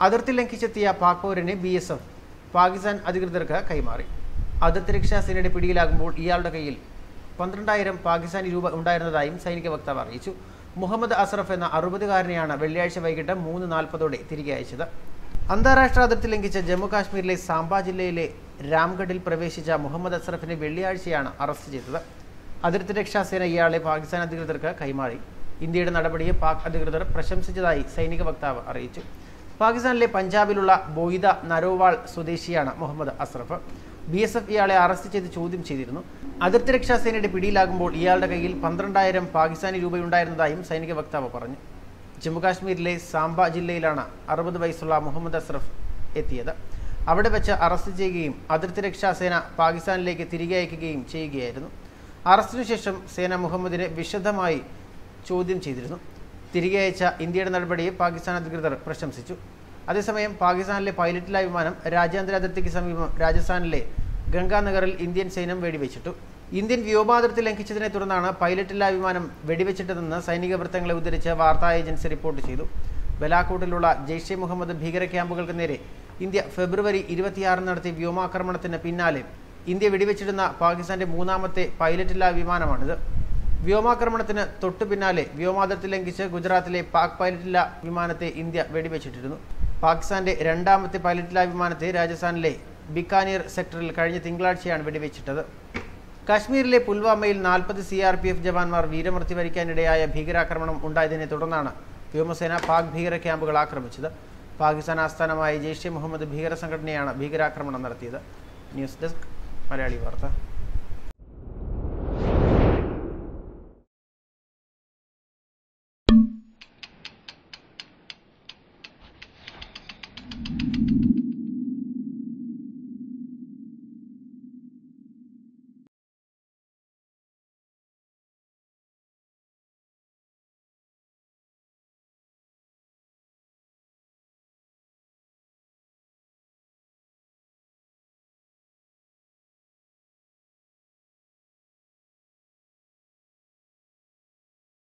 അതിർത്തി ലംഘിച്ചെത്തിയ പാക് പൗരനെ BSF പാകിസ്ഥാൻ അധികൃതർക്ക് കൈമാറി. അതിർത്തി രക്ഷാ സേനയുടെ പിടിയിലാകുമ്പോൾ ഇയാളുടെ കയ്യിൽ 12,000 പാകിസ്ഥാനി രൂപ ഉണ്ടായിരുന്നതായും സൈനിക വക്താവ് അറിയിച്ചു. മുഹമ്മദ് അസ്രഫ് എന്ന 60-കാരനെയാണ് വെള്ളിയാഴ്ച വൈകിട്ട് 3:40 തിരികെ അയച്ചത്. അന്താരാഷ്ട്ര അതിർത്തി ലംഘിച്ച ജമ്മു കാശ്മീരിലെ സാംബ ജില്ലയിലെ രാംഗഡിൽ പ്രവേശിച്ച മുഹമ്മദ് അസ്രഫിനെ വെള്ളിയാഴ്ചയാണ് അറസ്റ്റ് ചെയ്തത്. അതിർത്തി രക്ഷാ സേന ഇയാളെ പാകിസ്ഥാൻ അധികൃതർക്ക് കൈമാറി. ഇന്ത്യയുടെ നടപടിയെ പാക് അധികൃതർ പ്രശംസിച്ചതായി സൈനിക വക്താവ് അറിയിച്ചു. പാകിസ്ഥാനിലെ പഞ്ചാബിലുള്ള ബോയിദ നരോവാൾ സ്വദേശിയാണ് മുഹമ്മദ് അസ്രഫ്. BSF ഇയാളെ അറസ്റ്റ് ചെയ്ത് ചോദ്യം ചെയ്തിരുന്നു. അതിർത്തി രക്ഷാ സേനയുടെ പിടിയിലാകുമ്പോൾ ഇയാളുടെ കയ്യിൽ 12,000 പാകിസ്ഥാനി രൂപയുണ്ടായിരുന്നതായും സൈനിക വക്താവ് പറഞ്ഞു. ജമ്മുകാശ്മീരിലെ സാംബ ജില്ലയിലാണ് 60 വയസ്സുള്ള മുഹമ്മദ് അസ്രഫ് എത്തിയത്. അവിടെ വെച്ച് അറസ്റ്റ് ചെയ്യുകയും അതിർത്തി രക്ഷാ സേന പാകിസ്ഥാനിലേക്ക് തിരികെ അയക്കുകയും ചെയ്യുകയായിരുന്നു. അറസ്റ്റിനു ശേഷം സേന മുഹമ്മദിനെ വിശദമായി ചോദ്യം ചെയ്തിരുന്നു. തിരികെ അയച്ച ഇന്ത്യയുടെ നടപടിയെ പാകിസ്ഥാൻ അധികൃതർ പ്രശംസിച്ചു. അതേസമയം പാകിസ്ഥാനിലെ പൈലറ്റില്ല വിമാനം രാജ്യാന്തര അതിർത്തിക്ക് സമീപം രാജസ്ഥാനിലെ ഗംഗാനഗറിൽ ഇന്ത്യൻ സൈന്യം വെടിവെച്ചിട്ടു. ഇന്ത്യൻ വ്യോമാതിർത്തി ലംഘിച്ചതിനെ തുടർന്നാണ് പൈലറ്റില്ല വിമാനം വെടിവെച്ചിട്ടതെന്ന് സൈനിക വൃത്തങ്ങളെ ഉദ്ധരിച്ച് വാർത്താ ഏജൻസി റിപ്പോർട്ട് ചെയ്തു. ബലാക്കോട്ടിലുള്ള ജെയ്ഷെ മുഹമ്മദ് ഭീകര ക്യാമ്പുകൾക്ക് നേരെ ഇന്ത്യ ഫെബ്രുവരി 26 നടത്തിയ വ്യോമാക്രമണത്തിന് പിന്നാലെ ഇന്ത്യ വെടിവെച്ചിടുന്ന പാകിസ്ഥാന്റെ 3ാമത്തെ പൈലറ്റില്ല വിമാനമാണിത്. വ്യോമാക്രമണത്തിന് തൊട്ടു പിന്നാലെ വ്യോമാതിർത്തി ലംഘിച്ച് ഗുജറാത്തിലെ പാക് പൈലറ്റില്ല വിമാനത്തെ ഇന്ത്യ വെടിവെച്ചിട്ടിരുന്നു. പാകിസ്ഥാന്റെ 2ാമത്തെ പൈലറ്റില്ല വിമാനത്തെ രാജസ്ഥാനിലെ ബിക്കാനീർ സെക്ടറിൽ കഴിഞ്ഞ തിങ്കളാഴ്ചയാണ് വെടിവെച്ചിട്ടത്. കാശ്മീരിലെ പുൽവാമയിൽ 40 CRPF ജവാന്മാർ വീരമൃത്യു വരിക്കാനിടയായ ഭീകരാക്രമണം ഉണ്ടായതിനെ തുടർന്നാണ് വ്യോമസേന പാക് ഭീകര ക്യാമ്പുകൾ ആക്രമിച്ചത്. പാകിസ്ഥാൻ ആസ്ഥാനമായ ജെയ്ഷെ മുഹമ്മദ് ഭീകര സംഘടനയാണ് ഭീകരാക്രമണം നടത്തിയത്. ന്യൂസ് ഡെസ്ക് മലയാളി വാർത്ത.